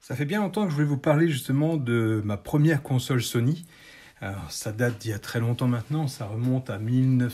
Ça fait bien longtemps que je voulais vous parler justement de ma première console Sony. Alors, ça date d'il y a très longtemps maintenant, ça remonte à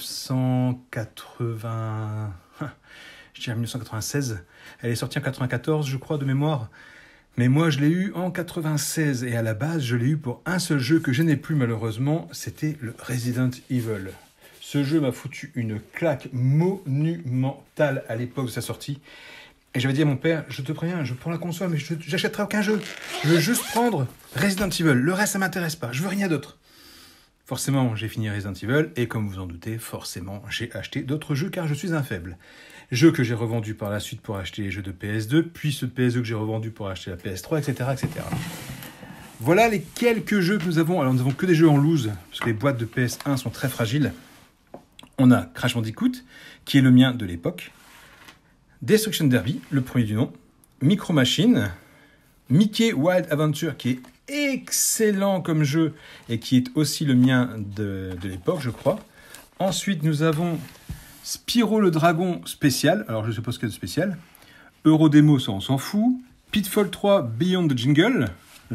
1980... Je dirais 1996. Elle est sortie en 94, je crois, de mémoire. Mais moi, je l'ai eu en 96 et à la base, je l'ai eu pour un seul jeu que je n'ai plus malheureusement, c'était le Resident Evil. Ce jeu m'a foutu une claque monumentale à l'époque de sa sortie. Et j'avais dit à mon père, je te préviens, je prends la console, mais j'achèterai aucun jeu. Je veux juste prendre Resident Evil. Le reste, ça m'intéresse pas. Je veux rien d'autre. Forcément, j'ai fini Resident Evil, et comme vous en doutez, forcément, j'ai acheté d'autres jeux, car je suis un faible. Jeux que j'ai revendus par la suite pour acheter les jeux de PS2, puis ceux de PS2 que j'ai revendus pour acheter la PS3, etc., etc. Voilà les quelques jeux que nous avons. Alors, nous n'avons que des jeux en loose, parce que les boîtes de PS1 sont très fragiles. On a Crash Bandicoot, qui est le mien de l'époque. Destruction Derby, le premier du nom. Micro Machine. Mickey Wild Adventure, qui est excellent comme jeu et qui est aussi le mien de l'époque, je crois. Ensuite, nous avons Spyro le Dragon spécial. Alors, je ne sais pas ce qu'il y a de spécial. Eurodemo, ça, on s'en fout. Pitfall 3 Beyond the Jungle,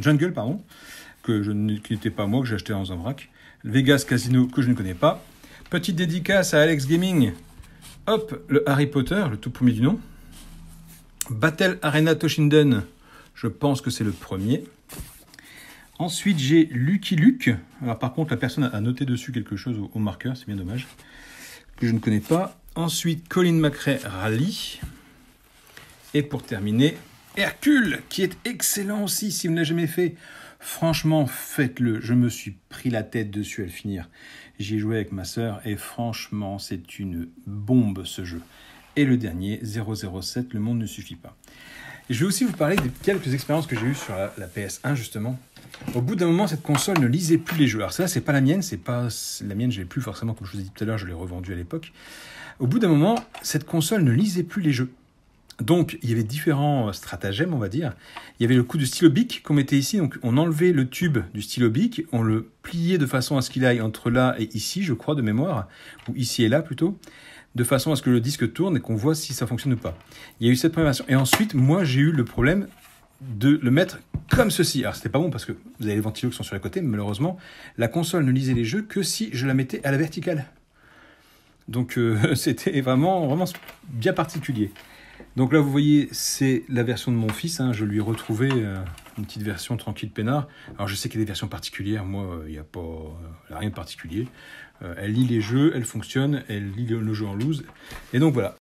qui n'était pas moi, que j'ai acheté dans un vrac. Vegas Casino, que je ne connais pas. Petite dédicace à Alex Gaming. Hop, le Harry Potter, le tout premier du nom. Battle Arena Toshinden, je pense que c'est le premier. Ensuite, j'ai Lucky Luke. Alors, par contre, la personne a noté dessus quelque chose au marqueur, c'est bien dommage, que je ne connais pas. Ensuite, Colin McRae Rally. Et pour terminer, Hercule, qui est excellent aussi, si vous ne l'avez jamais fait. Franchement, faites-le. Je me suis pris la tête dessus à le finir. J'y ai joué avec ma sœur et franchement, c'est une bombe ce jeu. Et le dernier, 007, Le Monde ne suffit pas. Et je vais aussi vous parler des quelques expériences que j'ai eues sur la PS1 justement. Au bout d'un moment, cette console ne lisait plus les jeux. Alors ça, c'est pas la mienne, la mienne, je l'ai plus forcément, comme je vous ai dit tout à l'heure, je l'ai revendue à l'époque. Au bout d'un moment, cette console ne lisait plus les jeux. Donc, il y avait différents stratagèmes, on va dire. Il y avait le coup du stylo bic qu'on mettait ici. Donc, on enlevait le tube du stylo bic, on le pliait de façon à ce qu'il aille entre là et ici, je crois, de mémoire, ou ici et là plutôt, de façon à ce que le disque tourne et qu'on voit si ça fonctionne ou pas. Il y a eu cette première version. Et ensuite, moi, j'ai eu le problème de le mettre comme ceci. Alors, c'était pas bon parce que vous avez les ventilos qui sont sur les côtés, mais malheureusement, la console ne lisait les jeux que si je la mettais à la verticale. Donc, c'était vraiment bien particulier. Donc là, vous voyez, c'est la version de mon fils. Je lui ai retrouvé une petite version tranquille peinard. Alors, je sais qu'il y a des versions particulières. Moi, il n'y a rien de particulier. Elle lit les jeux, elle fonctionne, elle lit le jeu en loose. Et donc, voilà.